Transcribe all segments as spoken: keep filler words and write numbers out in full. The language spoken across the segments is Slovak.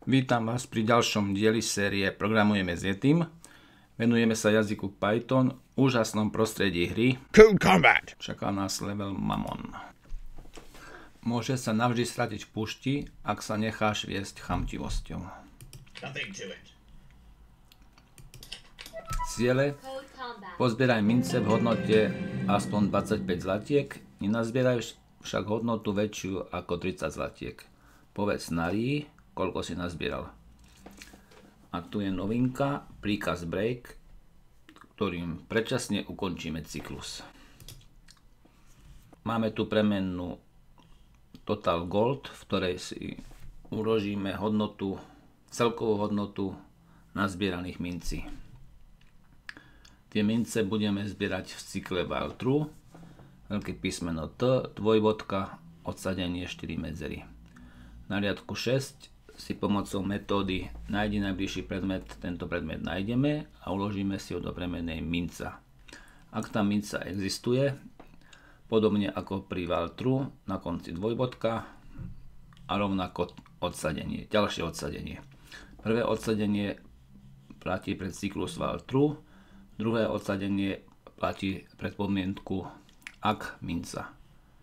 Vítam vás pri ďalšom dieli série Programujeme s Yetim. Venujeme sa jazyku Python, úžasnom prostredí hry. Code Combat. Čaká nás level Mammon. Môže sa navždy stratiť v púšti, ak sa necháš viesť chamtivosťou. Ciele: pozbieraj mince v hodnote aspoň dvadsaťpäť zlatiek, nenazbieraj však hodnotu väčšiu ako tridsať zlatiek. Povedz Narii, koľko si nazbieral. A tu je novinka, príkaz break, ktorým predčasne ukončíme cyklus. Máme tu premennú total gold, v ktorej si uložíme hodnotu, celkovú hodnotu nazbieraných mincí. Tie mince budeme zbierať v cykle while true, veľké písmeno T, dvojbodka, odsadenie štyri medzery. Na riadku šesť si pomocou metódy nájdi najbližší predmet, tento predmet nájdeme a uložíme si ho do premennej minca. Ak tá minca existuje, podobne ako pri while true, na konci dvojbodka a rovnako odsadenie, ďalšie odsadenie. Prvé odsadenie platí pre cyklus while true, druhé odsadenie platí pre podmienku ak minca.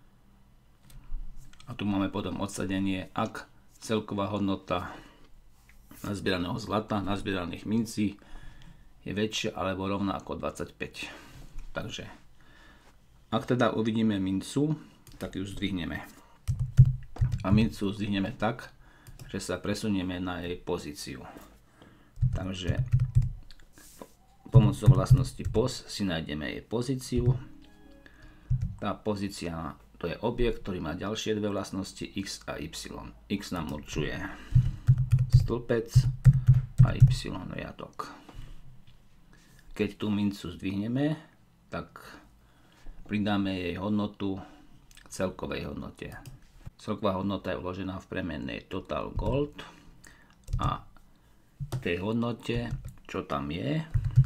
A tu máme potom odsadenie ak celková hodnota nazbieraného zlata, nazbieraných mincí je väčšia alebo rovná ako dvadsaťpäť. Takže ak teda uvidíme mincu, tak ju zdvihneme. A mincu zdvihneme tak, že sa presunieme na jej pozíciu. Takže pomocou vlastnosti pos si nájdeme jej pozíciu. Tá pozícia, to je objekt, ktorý má ďalšie dve vlastnosti x a y. X nám určuje stĺpec a y riadok. Keď tú mincu zdvihneme, tak pridáme jej hodnotu k celkovej hodnote. Celková hodnota je uložená v premennej total gold a v tej hodnote, čo tam je,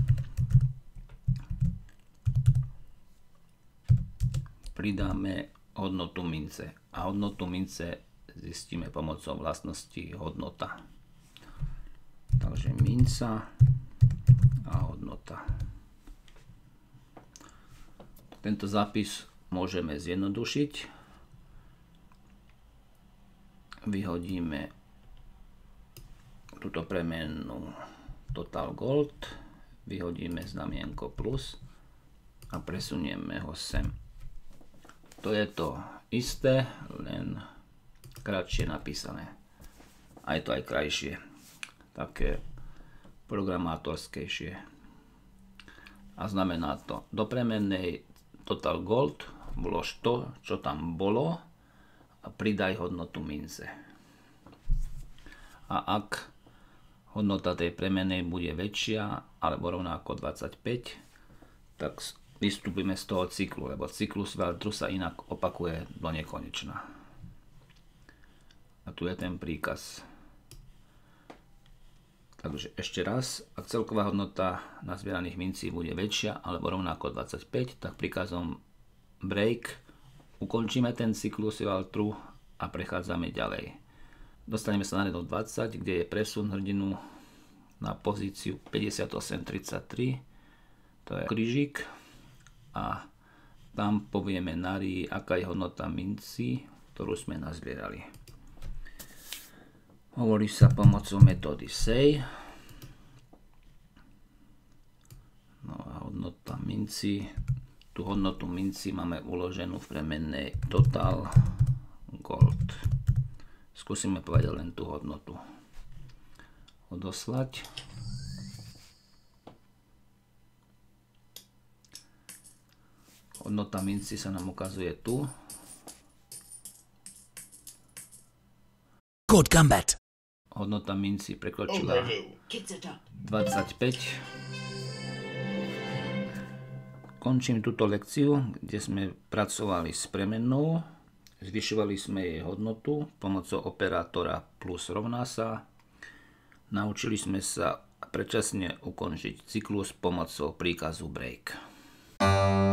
pridáme hodnotu mince. A hodnotu mince zistíme pomocou vlastnosti hodnota. Takže minca a hodnota. Tento zápis môžeme zjednodušiť. Vyhodíme túto premennú total gold, vyhodíme znamienko plus a presunieme ho sem. To je to isté, len kratšie napísané. A je to aj krajšie, také programátorskejšie. A znamená to, do premennej total gold vlož to, čo tam bolo a pridaj hodnotu mince. A ak hodnota tej premennej bude väčšia alebo rovná ako dvadsaťpäť, tak vystúpime z toho cyklu, lebo cyklus while true sa inak opakuje do nekonečna. A tu je ten príkaz. Takže ešte raz, ak celková hodnota nazbieraných mincí bude väčšia alebo rovná ako dvadsaťpäť, tak príkazom break ukončíme ten cyklus while true a prechádzame ďalej. Dostaneme sa na riadok dvadsať, kde je presun hrdinu na pozíciu päťdesiatosem tridsaťtri, to je krížik. A tam povieme Narii, aká je hodnota minci, ktorú sme nazbierali. Hovorí sa pomocou metódy say. No a hodnota minci, tú hodnotu minci máme uloženú v premennej total gold. Skúsime povedať len tú hodnotu. Odoslať. Hodnota minci sa nám ukazuje tu. Code Combat. Hodnota minci prekročila dvadsaťpäť. Končím túto lekciu, kde sme pracovali s premennou. Zvyšovali sme jej hodnotu pomocou operátora plus rovná sa. Naučili sme sa predčasne ukončiť cyklus pomocou príkazu break.